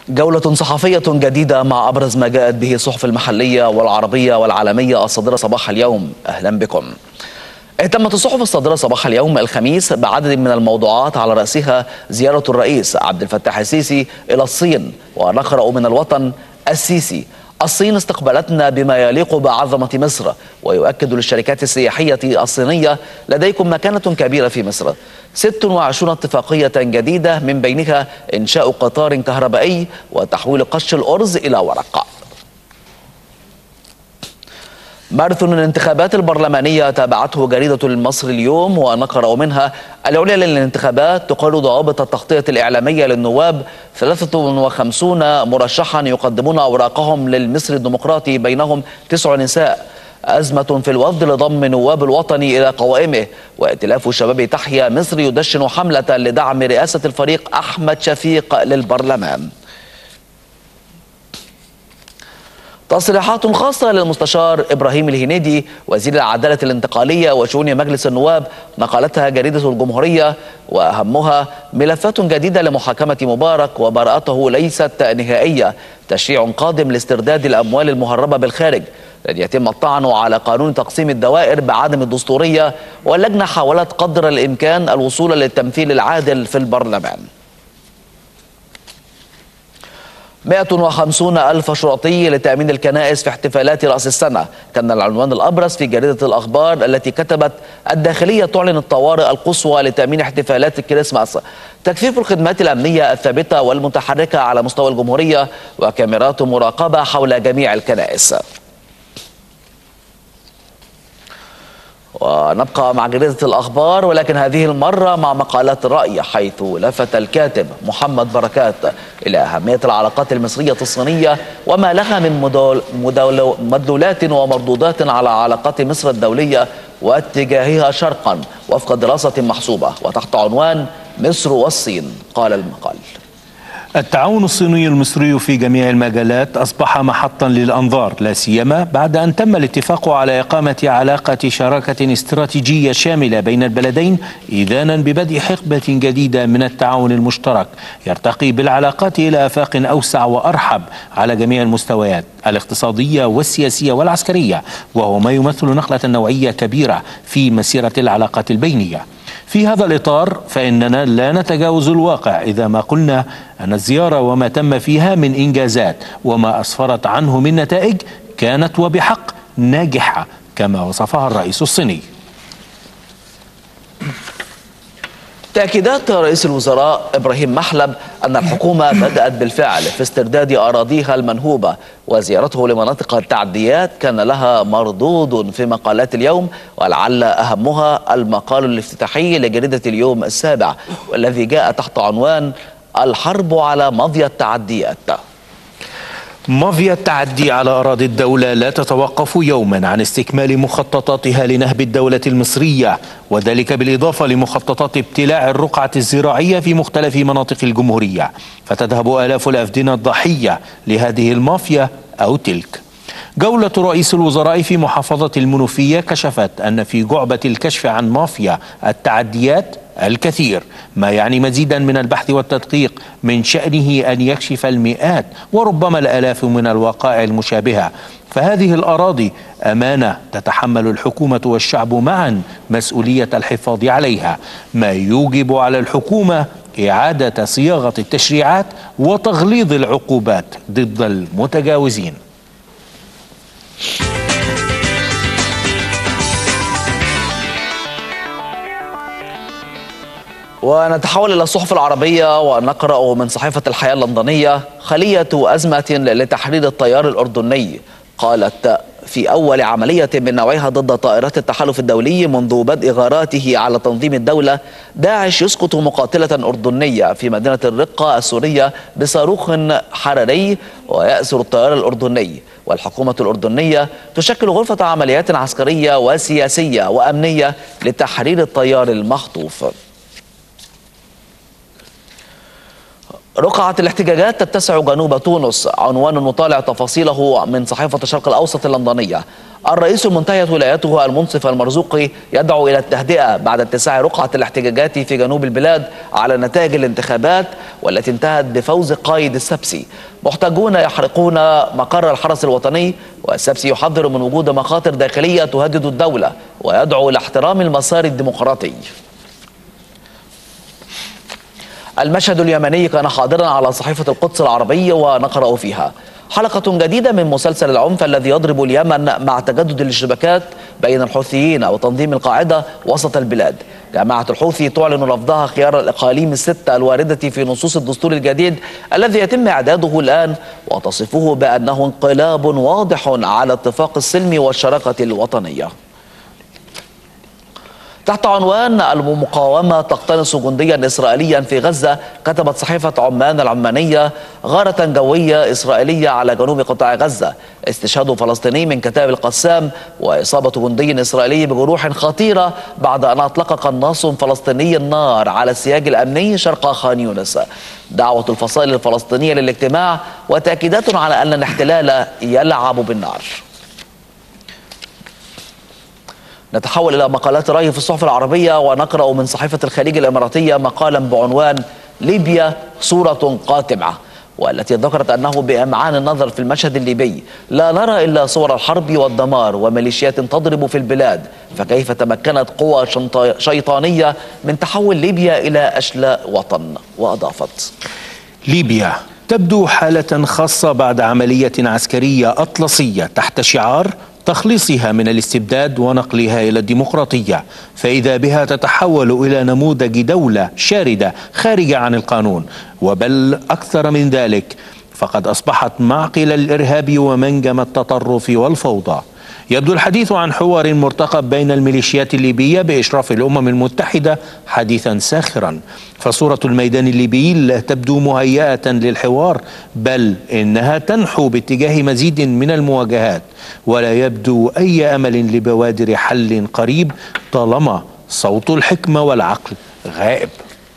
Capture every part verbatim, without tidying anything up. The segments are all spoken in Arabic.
جولة صحفية جديدة مع أبرز ما جاءت به الصحف المحلية والعربية والعالمية الصادرة صباح اليوم. أهلا بكم. اهتمت الصحف الصادرة صباح اليوم الخميس بعدد من الموضوعات على رأسها زيارة الرئيس عبد الفتاح السيسي إلى الصين، ونقرأ من الوطن: السيسي: الصين استقبلتنا بما يليق بعظمة مصر، ويؤكد للشركات السياحية الصينية: لديكم مكانة كبيرة في مصر. ست وعشرين اتفاقية جديدة، من بينها إنشاء قطار كهربائي وتحويل قش الأرز إلى ورق. ماراثون الانتخابات البرلمانية تابعته جريدة المصري اليوم، ونقرأ منها: العليا للانتخابات تقر ضوابط التغطية الإعلامية للنواب، ثلاثة وخمسين مرشحا يقدمون أوراقهم للمصري الديمقراطي، بينهم تسع نساء. أزمة في الوفد لضم نواب الوطني إلى قوائمه، وائتلاف شباب تحيا مصر يدشن حملة لدعم رئاسة الفريق أحمد شفيق للبرلمان. تصريحات خاصة للمستشار إبراهيم الهنيدي وزير العدالة الانتقالية وشؤون مجلس النواب، نقلتها جريدة الجمهورية، وأهمها: ملفات جديدة لمحاكمة مبارك وبراءته ليست نهائية، تشريع قادم لاسترداد الأموال المهربة بالخارج، لن يتم الطعن على قانون تقسيم الدوائر بعدم الدستورية، واللجنة حاولت قدر الإمكان الوصول للتمثيل العادل في البرلمان. مئة وخمسين ألف شرطي لتأمين الكنائس في احتفالات رأس السنة، كان العنوان الأبرز في جريدة الأخبار التي كتبت: الداخلية تعلن الطوارئ القصوى لتأمين احتفالات الكريسماس، تكثيف الخدمات الأمنية الثابتة والمتحركة على مستوى الجمهورية، وكاميرات مراقبة حول جميع الكنائس. ونبقى مع جريدة الأخبار، ولكن هذه المرة مع مقالات الرأي، حيث لفت الكاتب محمد بركات إلى أهمية العلاقات المصرية الصينية وما لها من مدلولات ومردودات على علاقات مصر الدولية واتجاهها شرقا وفق دراسة محسوبة، وتحت عنوان مصر والصين. قال المقال: التعاون الصيني المصري في جميع المجالات أصبح محطا للأنظار، لا سيما بعد أن تم الاتفاق على إقامة علاقة شراكة استراتيجية شاملة بين البلدين، إذانا ببدء حقبة جديدة من التعاون المشترك يرتقي بالعلاقات إلى آفاق أوسع وأرحب على جميع المستويات الاقتصادية والسياسية والعسكرية، وهو ما يمثل نقلة نوعية كبيرة في مسيرة العلاقات البينية. في هذا الإطار فإننا لا نتجاوز الواقع إذا ما قلنا أن الزيارة وما تم فيها من إنجازات وما أسفرت عنه من نتائج كانت وبحق ناجحة كما وصفها الرئيس الصيني. تأكيدات رئيس الوزراء إبراهيم محلب أن الحكومة بدأت بالفعل في استرداد أراضيها المنهوبة، وزيارته لمناطق التعديات كان لها مردود في مقالات اليوم، ولعل أهمها المقال الافتتاحي لجريدة اليوم السابع، والذي جاء تحت عنوان: الحرب على مضي التعديات. مافيا التعدي على أراضي الدولة لا تتوقف يوما عن استكمال مخططاتها لنهب الدولة المصرية، وذلك بالإضافة لمخططات ابتلاع الرقعة الزراعية في مختلف مناطق الجمهورية، فتذهب آلاف الأفدنة ضحية لهذه المافيا أو تلك. جولة رئيس الوزراء في محافظة المنوفية كشفت أن في جعبة الكشف عن مافيا التعديات الكثير، ما يعني مزيدا من البحث والتدقيق من شأنه أن يكشف المئات وربما الآلاف من الوقائع المشابهة. فهذه الأراضي أمانة تتحمل الحكومة والشعب معا مسؤولية الحفاظ عليها، ما يوجب على الحكومة إعادة صياغة التشريعات وتغليظ العقوبات ضد المتجاوزين. ونتحول إلى الصحف العربية، ونقرأ من صحيفة الحياة اللندنية: خلية أزمة لتحرير الطيار الأردني. قالت: في أول عملية من نوعها ضد طائرات التحالف الدولي منذ بدء غاراته على تنظيم الدولة، داعش يسقط مقاتلة أردنية في مدينة الرقة السورية بصاروخ حراري ويأسر الطيار الأردني، والحكومة الأردنية تشكل غرفة عمليات عسكرية وسياسية وأمنية لتحرير الطيار المخطوف. رقعة الاحتجاجات تتسع جنوب تونس، عنوان نطالع تفاصيله من صحيفة الشرق الأوسط اللندنية. الرئيس المنتهية ولايته المنصف المرزوقي يدعو إلى التهدئة بعد اتساع رقعة الاحتجاجات في جنوب البلاد على نتائج الانتخابات والتي انتهت بفوز قايد السبسي. محتجون يحرقون مقر الحرس الوطني، والسبسي يحذر من وجود مخاطر داخلية تهدد الدولة ويدعو إلى احترام المسار الديمقراطي. المشهد اليمني كان حاضرا على صحيفة القدس العربية ونقرأ فيها: حلقة جديدة من مسلسل العنف الذي يضرب اليمن مع تجدد الاشتباكات بين الحوثيين وتنظيم القاعدة وسط البلاد. جماعة الحوثي تعلن رفضها خيار الإقاليم الستة الواردة في نصوص الدستور الجديد الذي يتم إعداده الآن، وتصفه بأنه انقلاب واضح على اتفاق السلم والشراكة الوطنية. تحت عنوان المقاومة تقتنص جنديا إسرائيليا في غزة، كتبت صحيفة عمان العمانية: غارة جوية إسرائيلية على جنوب قطاع غزة، استشهاد فلسطيني من كتائب القسام وإصابة جندي إسرائيلي بجروح خطيرة بعد أن أطلق قناص فلسطيني النار على السياج الأمني شرق خان يونس. دعوة الفصائل الفلسطينية للاجتماع وتأكيدات على أن الاحتلال يلعب بالنار. نتحول إلى مقالات رأي في الصحف العربية ونقرأ من صحيفة الخليج الإماراتية مقالا بعنوان: ليبيا صورة قاتمة، والتي ذكرت أنه بإمعان النظر في المشهد الليبي لا نرى إلا صور الحرب والدمار وميليشيات تضرب في البلاد، فكيف تمكنت قوى شيطانية من تحول ليبيا إلى أشلاء وطن؟ وأضافت: ليبيا تبدو حالة خاصة بعد عملية عسكرية أطلسية تحت شعار تخليصها من الاستبداد ونقلها إلى الديمقراطية، فإذا بها تتحول إلى نموذج دولة شاردة خارجة عن القانون، وبل أكثر من ذلك، فقد أصبحت معقل الإرهاب ومنجم التطرف والفوضى. يبدو الحديث عن حوار مرتقب بين الميليشيات الليبية بإشراف الأمم المتحدة حديثا ساخرا، فصورة الميدان الليبي لا تبدو مهيئة للحوار، بل إنها تنحو باتجاه مزيد من المواجهات، ولا يبدو أي أمل لبوادر حل قريب طالما صوت الحكمة والعقل غائب.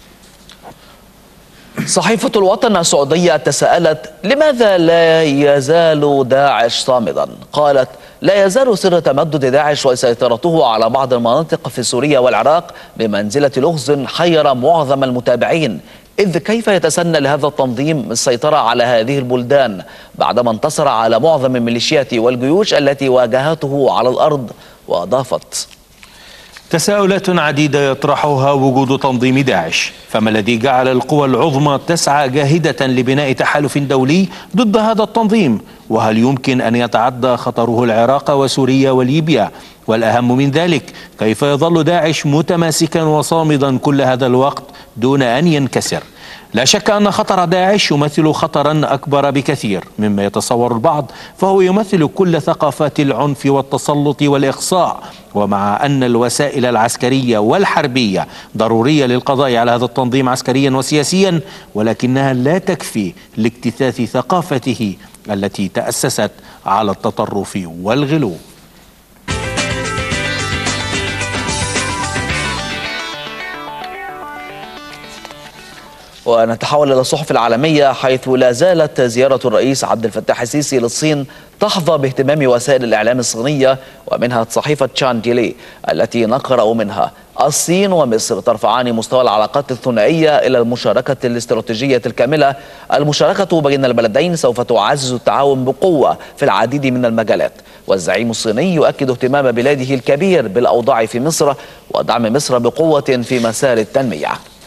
صحيفة الوطن السعودية تساءلت: لماذا لا يزال داعش صامدا؟ قالت: لا يزال سر تمدد داعش وسيطرته على بعض المناطق في سوريا والعراق بمنزلة لغز حير معظم المتابعين، إذ كيف يتسنى لهذا التنظيم السيطرة على هذه البلدان بعدما انتصر على معظم الميليشيات والجيوش التي واجهته على الأرض؟ وأضافت: تساؤلات عديدة يطرحها وجود تنظيم داعش، فما الذي جعل القوى العظمى تسعى جاهدة لبناء تحالف دولي ضد هذا التنظيم؟ وهل يمكن أن يتعدى خطره العراق وسوريا وليبيا؟ والأهم من ذلك، كيف يظل داعش متماسكا وصامدا كل هذا الوقت دون أن ينكسر؟ لا شك أن خطر داعش يمثل خطرا أكبر بكثير مما يتصور البعض، فهو يمثل كل ثقافات العنف والتسلط والإقصاء، ومع أن الوسائل العسكرية والحربية ضرورية للقضاء على هذا التنظيم عسكريا وسياسيا، ولكنها لا تكفي لاكتثاث ثقافته التي تأسست على التطرف والغلو. ونتحول إلى الصحف العالمية، حيث لا زالت زيارة الرئيس عبد الفتاح السيسي للصين تحظى باهتمام وسائل الإعلام الصينية، ومنها صحيفة تشان ديلي التي نقرأ منها: الصين ومصر ترفعان مستوى العلاقات الثنائية إلى المشاركة الاستراتيجية الكاملة. المشاركة بين البلدين سوف تعزز التعاون بقوة في العديد من المجالات. والزعيم الصيني يؤكد اهتمام بلاده الكبير بالأوضاع في مصر ودعم مصر بقوة في مسار التنمية.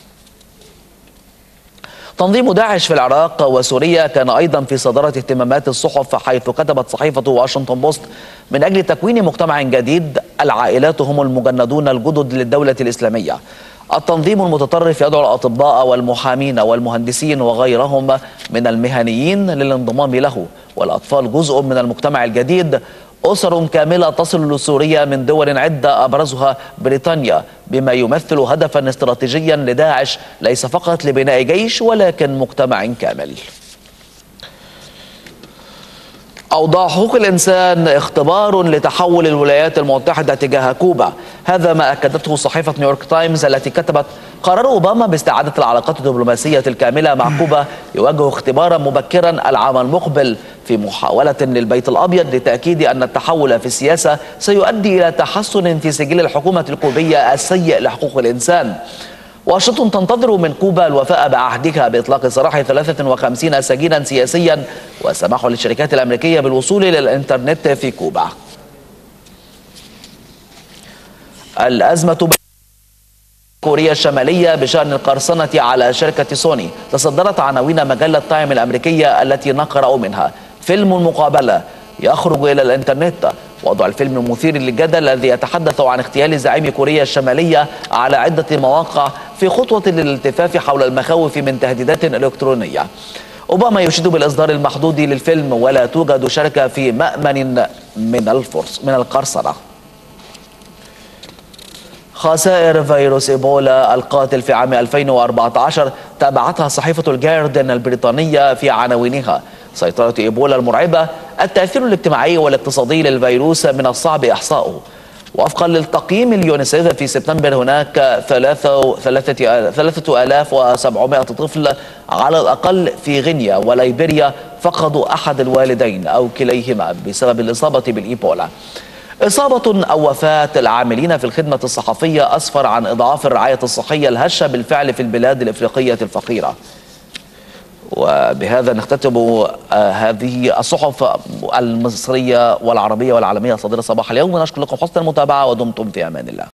تنظيم داعش في العراق وسوريا كان أيضا في صدارة اهتمامات الصحف، حيث كتبت صحيفة واشنطن بوست: من أجل تكوين مجتمع جديد، العائلات هم المجندون الجدد للدولة الإسلامية. التنظيم المتطرف يدعو الأطباء والمحامين والمهندسين وغيرهم من المهنيين للانضمام له، والأطفال جزء من المجتمع الجديد. أسر كاملة تصل لسوريا من دول عدة أبرزها بريطانيا، بما يمثل هدفا استراتيجيا لداعش ليس فقط لبناء جيش ولكن مجتمع كامل. أوضاع حقوق الإنسان اختبار لتحول الولايات المتحدة تجاه كوبا، هذا ما أكدته صحيفة نيويورك تايمز التي كتبت: قرار أوباما باستعادة العلاقات الدبلوماسية الكاملة مع كوبا يواجه اختبارا مبكرا العام المقبل، في محاولة للبيت الأبيض لتأكيد أن التحول في السياسة سيؤدي إلى تحسن في سجل الحكومة الكوبية السيء لحقوق الإنسان. واشنطن تنتظر من كوبا الوفاء بعهدها بإطلاق سراح ثلاثة وخمسين سجينا سياسيا والسماح للشركات الأمريكية بالوصول إلى الإنترنت في كوبا. الأزمة بين كوريا الشمالية بشأن القرصنة على شركة سوني تصدرت عناوين مجلة تايم الأمريكية التي نقرأ منها: فيلم مقابلة يخرج إلى الإنترنت. وضع الفيلم المثير للجدل الذي يتحدث عن اغتيال زعيم كوريا الشمالية على عدة مواقع في خطوة للالتفاف حول المخاوف من تهديدات إلكترونية. أوباما يشيد بالإصدار المحدود للفيلم ولا توجد شركة في مأمن من الفرص من القرصنة. خسائر فيروس إيبولا القاتل في عام ألفين وأربعة عشر تابعتها صحيفة الجاردن البريطانية في عناوينها: سيطرة إيبولا المرعبة، التأثير الاجتماعي والاقتصادي للفيروس من الصعب إحصاؤه. وفقا للتقييم اليونيسيف في سبتمبر هناك ثلاثة آلاف وسبعمائة طفل على الأقل في غينيا وليبيريا فقدوا أحد الوالدين أو كليهما بسبب الإصابة بالإيبولا. إصابة أو وفاة العاملين في الخدمة الصحفية أسفر عن إضعاف الرعاية الصحية الهشة بالفعل في البلاد الإفريقية الفقيرة. وبهذا نختتم هذه الصحف المصرية والعربية والعالمية صادرة صباح اليوم، ونشكر لكم حسن المتابعة ودمتم في أمان الله.